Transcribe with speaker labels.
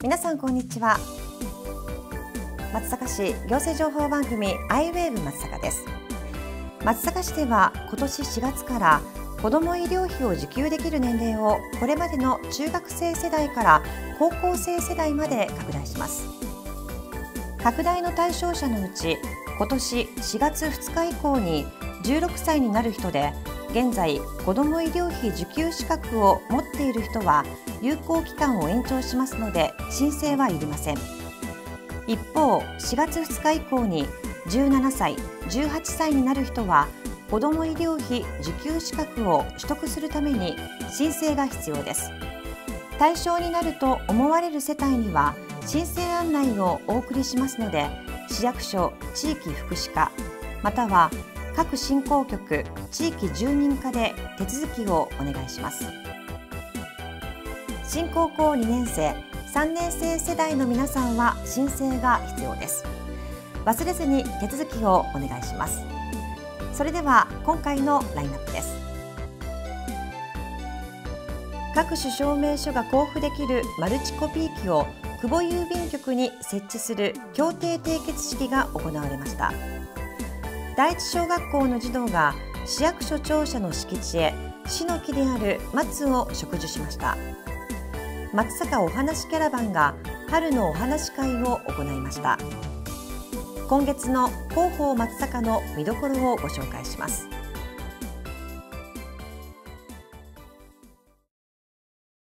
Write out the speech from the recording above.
Speaker 1: 皆さんこんにちは。松阪市行政情報番組 iWave 松阪です。松阪市では今年4月から子ども医療費を受給できる年齢をこれまでの中学生世代から高校生世代まで拡大します。拡大の対象者のうち今年4月2日以降に16歳になる人で現在子ども医療費受給資格を持っている人は有効期間を延長しますので申請はいりません。一方、4月2日以降に17歳、18歳になる人は子ども医療費受給資格を取得するために申請が必要です。対象になると思われる世帯には申請案内をお送りしますので、市役所地域福祉課または各振興局地域住民課で手続きをお願いします。新高校2年生、3年生世代の皆さんは申請が必要です。忘れずに手続きをお願いします。それでは今回のラインナップです。各種証明書が交付できるマルチコピー機を久保郵便局に設置する協定締結式が行われました。第一小学校の児童が市役所庁舎の敷地へ市の木である松を植樹しました。松阪お話キャラバンが春のお話会を行いました。今月の広報松阪の見どころをご紹介します。